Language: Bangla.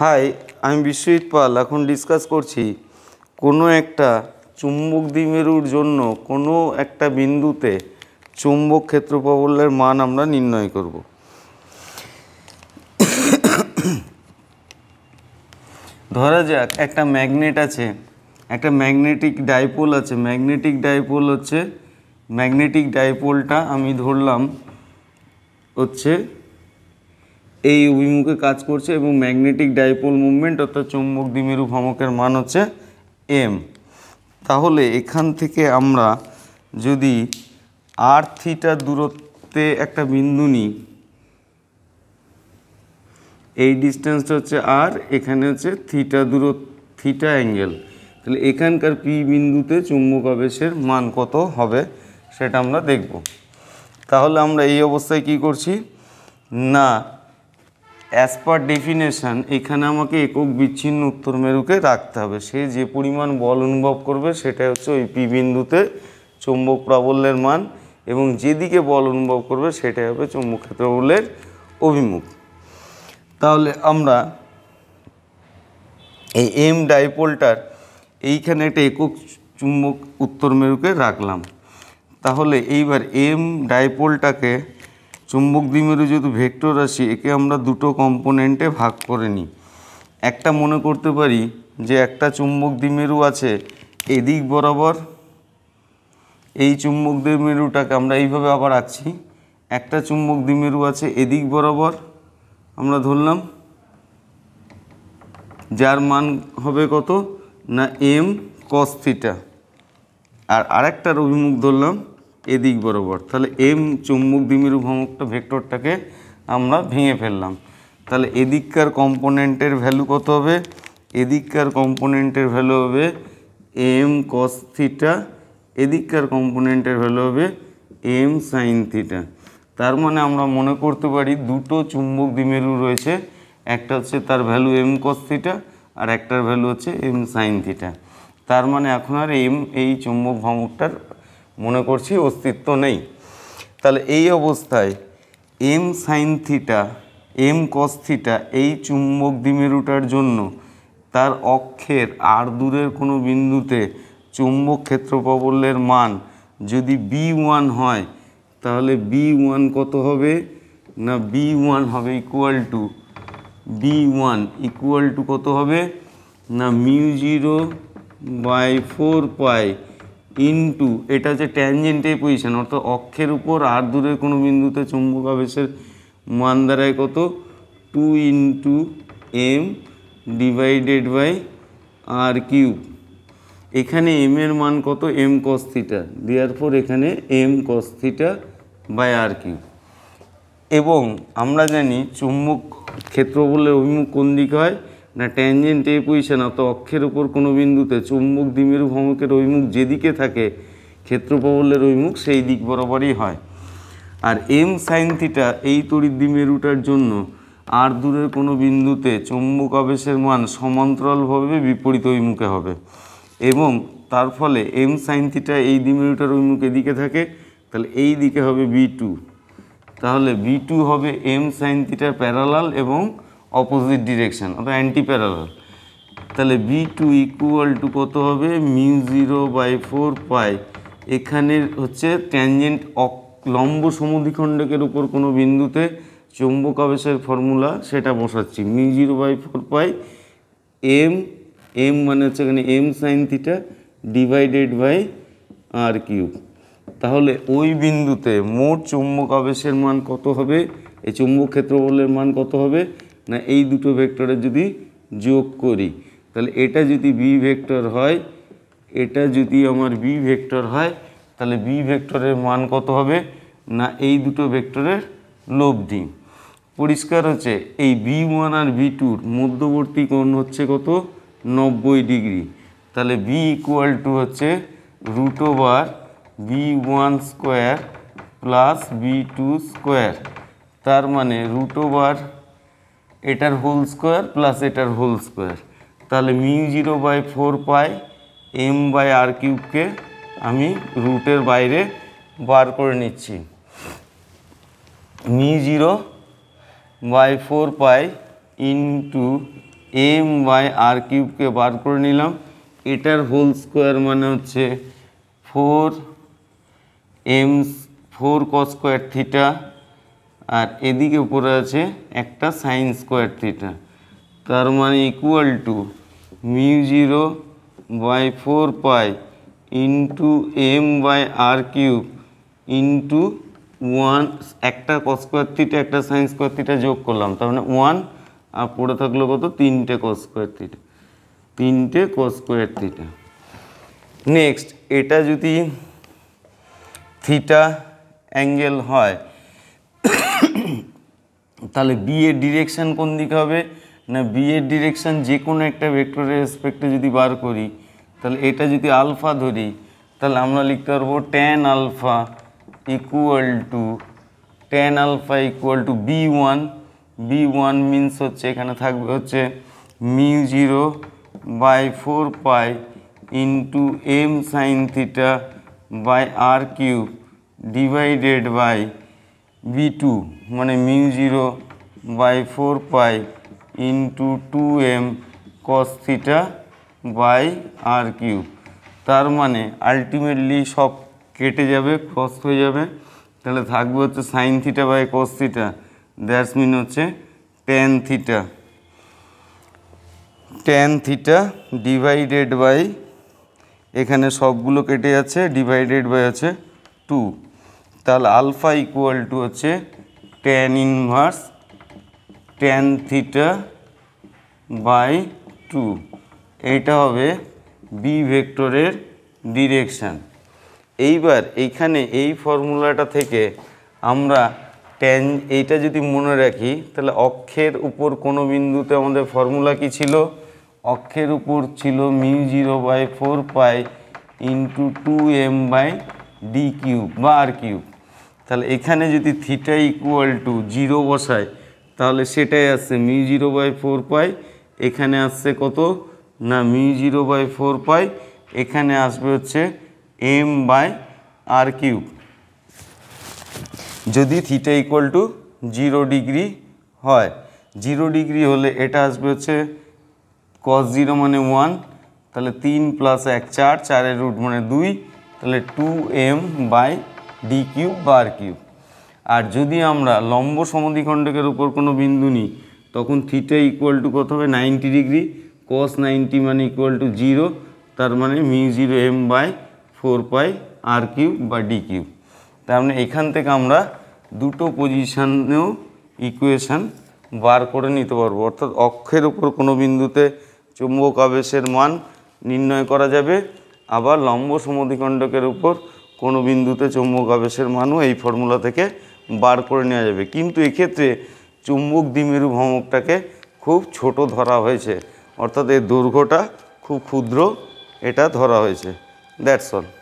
হাই, আমি বিশ্বজিৎ পাল। এখন ডিসকাস করছি কোনো একটা চুম্বক দ্বিমেরুর জন্য কোনো একটা বিন্দুতে চুম্বক ক্ষেত্র প্রবলের মান আমরা নির্ণয় করব। ধরা যাক একটা ম্যাগনেট আছে, একটা ম্যাগনেটিক ডাইপোল আছে। ম্যাগনেটিক ডাইপোল হচ্ছে, ম্যাগনেটিক ডাইপোলটা আমি ধরলাম হচ্ছে এই অভিমুখে কাজ করছে এবং ম্যাগনেটিক ডাইপোল মুভমেন্ট অর্থাৎ চৌম্বক দ্বিমেরু ভ্রামকের মান হচ্ছে এম। তাহলে এখান থেকে আমরা যদি আর থিটা দূরত্বে একটা বিন্দু নিই, এই ডিস্টেন্সটা হচ্ছে আর, এখানে হচ্ছে থিটা অ্যাঙ্গেল, তাহলে এখানকার পি বিন্দুতে চুম্বক আবেশের মান কত হবে সেটা আমরা দেখব। তাহলে আমরা এই অবস্থায় কি করছি না, অ্যাজ পার ডেফিনেশান এখানে আমাকে একক বিচ্ছিন্ন উত্তর মেরুকে রাখতে হবে। সে যে পরিমাণ বল অনুভব করবে সেটা হচ্ছে ওই পি বিন্দুতে চৌম্বক প্রাবল্যের মান, এবং যেদিকে বল অনুভব করবে সেটাই হবে চৌম্বক ক্ষেত্র বলের অভিমুখ। তাহলে আমরা এই এম ডাইপোলটার এইখানে একটা একক চুম্বক উত্তর মেরুকে রাখলাম। তাহলে এইবার এম ডাইপোলটাকে চুম্বক দ্বিমেরু যেহেতু ভেক্টর রাশি, একে আমরা দুটো কম্পোনেন্টে ভাগ করে নিই। একটা মনে করতে পারি যে একটা চুম্বক দ্বিমেরু আছে এদিক বরাবর, এই চুম্বক দ্বিমেরুটাকে আমরা এইভাবে আবার আঁকছি। একটা চুম্বক দ্বিমেরু আছে এদিক বরাবর, আমরা ধরলাম যার মান হবে কত না এম কস থিটা, আর আরেকটার অভিমুখ ধরলাম এদিক বরাবর। তাহলে এম চুম্বক দ্বিমেরু ভ্রামকটা ভেক্টরটাকে আমরা ভেঙে ফেললাম। তাহলে এদিককার কম্পোনেন্টের ভ্যালু কত হবে, এদিককার কম্পোনেন্টের ভ্যালু হবে এম কস থিটা, এদিককার কম্পোনেন্টের ভ্যালু হবে এম সাইন থিটা। তার মানে আমরা মনে করতে পারি দুটো চুম্বক দ্বিমেরু রয়েছে, একটা হচ্ছে তার ভ্যালু এম কস থিটা আর একটার ভ্যালু হচ্ছে এম সাইন থিটা। তার মানে এখন আর এই চুম্বক ভ্রামকটার মনে করছি অস্তিত্ব নেই। তাহলে এই অবস্থায় M sine theta M cos theta এই চুম্বক দ্বিমেরুটার জন্য তার অক্ষের আর দূরের কোনো বিন্দুতে চুম্বক ক্ষেত্র প্রবলের মান যদি B1 হয়, তাহলে B1 কত হবে না B1 হবে ইকুয়াল টু কত হবে না μ0/4π ইন্টু, এটা হচ্ছে ট্যানজেন্টের পজিশন, অর্থাৎ অক্ষের উপর আর দূরের কোনো বিন্দুতে চুম্বক আবেশের মান দাঁড়ায় কত 2 into M divided by R cube. এখানে এম এর মান কত এম কস থিটা, দেয়ারফর এখানে M cos theta by R cube. এবং আমরা জানি চুম্বক ক্ষেত্র বলে অভিমুখ কোন দিকে হয় না ট্যানজেন্ট এ পজিশন, অর্থাৎ অক্ষের উপর কোনো বিন্দুতে চুম্বক দ্বিমেরু ভ্রামকের অভিমুখ যেদিকে থাকে ক্ষেত্র প্রবলের অভিমুখ সেই দিক বরাবরই হয়। আর এম সাইন থিটা এই তড়িৎ দ্বিমেরুটার জন্য আর দূরের কোনো বিন্দুতে চুম্বক আবেশের মান সমান্তরালভাবে বিপরীত অভিমুখে হবে, এবং তার ফলে এম সাইন থিটা এই দ্বিমেরুটার অভিমুখ এদিকে থাকে, তাহলে এই দিকে হবে B2। তাহলে B2 হবে এম সাইন থিটার প্যারালাল এবং অপোজিট ডিরেকশন অর্থাৎ অ্যান্টি প্যারালাল। তাহলে B2 ইকুয়াল টু কত হবে μ0/4π, এখানে হচ্ছে ট্যানজেন্ট লম্ব সমদ্বিখণ্ডকের উপর কোনো বিন্দুতে চৌম্বক আবেশের ফর্মুলা সেটা বসাচ্ছি, μ0/4π এম মানে হচ্ছে এখানে M sine theta divided by R cube. তাহলে ওই বিন্দুতে মোট চৌম্বক আবেশের মান কত হবে, এই চৌম্বক ক্ষেত্র বলের মান কত হবে না এই দুটো ভেক্টরের যদি যোগ করি, তাহলে এটা যদি বি ভেক্টর হয়, এটা যদি আমার বি ভেক্টর হয়, তাহলে বি ভেক্টরের মান কত হবে না এই দুটো ভেক্টরের লব্ধি। পরিষ্কার হচ্ছে এই B1 আর B2-র মধ্যবর্তী কোণ হচ্ছে কত 90 ডিগ্রি। তাহলে বি ইকুয়াল টু হচ্ছে √B1 square plus B2 square, তার মানে √ এটার হোল স্কোয়ার প্লাস এটার হোল স্কোয়ার। তাহলে μ0/4π এম বাই আর কিউবকে আমি রুটের বাইরে বার করে নিচ্ছি। μ0/4π ইন্টু এম বাই আর কিউবকে বার করে নিলাম, এটার হোল স্কোয়ার মানে হচ্ছে 4 কস স্কোয়ার থিটা, আর এদিকে উপরে আছে একটা সাইন স্কোয়ার থিটা, তার মানে equal to μ0 by 4 pi into M by R cube into 1, একটা কস স্কোয়ার থিটা একটা সাইন স্কোয়ার থিটা যোগ করলাম, তার মানে 1, আর পড়ে থাকলো কত, 3টে কস স্কোয়ার থিটা, 3টে কস স্কোয়ার থিটা। নেক্সট, এটা যদি থিটা অ্যাঙ্গেল হয় তাহলে বি এর ডিরেকশান কোন দিকে হবে না, বি এর ডিরেকশান যে কোনো একটা ভেক্টরের রেসপেক্টে যদি বার করি, তাহলে এটা যদি আলফা ধরি, তাহলে আমরা লিখতে পারবো tan alpha equal to b1, b1 means হচ্ছে এখানে থাকবে হচ্ছে μ0 by 4 pi into M sine theta by R cube divided by b2, মানে μ0 by 4 pi into 2m cos theta by R cube. তার মানে আলটিমেটলি সব কেটে যাবে, ক্রস হয়ে যাবে, তাহলে থাকবে হচ্ছে sine theta by cos theta, that's mean হচ্ছে ট্যান থিটা ডিভাইডেড বাই, এখানে সবগুলো কেটে যাচ্ছে, ডিভাইডেড বাই আছে 2, তাহলে আলফা ইকুয়াল টু হচ্ছে tan inverse tan theta by 2, এইটা হবে বি ভেক্টরের ডিরেকশান। এইবার এইখানে এই ফর্মুলাটা থেকে আমরা এইটা যদি মনে রাখি, তাহলে অক্ষের উপর কোনো বিন্দুতে আমাদের ফর্মুলা কি ছিল, অক্ষের উপর ছিল μ0 by 4 pi into 2m by D cube বা আর কিউব। তাহলে এখানে যদি থিটা ইকুয়াল টু 0 বসায়, তাহলে সেটাই আসছে μ0 বাই 4 পাই, এখানে আসছে কত না μ0 বাই 4 পাই, এখানে আসবে হচ্ছে m বাই আর কিউব। যদি থিটা ইকুয়াল টু 0 ডিগ্রি হয়, 0 ডিগ্রি হলে এটা আসবে হচ্ছে cos 0 মানে 1, তাহলে 3 প্লাস 1 4, 4-এর রুট মানে 2, তাহলে 2m বাই ডি কিউব বা আর কিউব। আর যদি আমরা লম্ব সমদ্বিখণ্ডকের উপর কোনো বিন্দু নিই, তখন থিটা ইকুয়াল টু কত হবে 90 ডিগ্রি, cos 90 মানে ইকুয়াল টু 0, তার মানে μ0 m by 4 pi R cube বা ডি কিউব। তার মানে এখান থেকে আমরা দুটো পজিশনেও ইকুয়েশান বার করে নিতে পারবো, অর্থাৎ অক্ষের উপর কোনো বিন্দুতে চুম্বক আবেশের মান নির্ণয় করা যাবে, আবার লম্ব সমদ্বিখণ্ডকের উপর কোনো বিন্দুতে চুম্বক আবেশের মানও এই ফর্মুলা থেকে বার করে নেওয়া যাবে। কিন্তু এক্ষেত্রে চুম্বক দ্বিমেরু ভ্রামকটাকে খুব ছোট ধরা হয়েছে, অর্থাৎ এর দৈর্ঘ্যটা খুব ক্ষুদ্র এটা ধরা হয়েছে। That's all.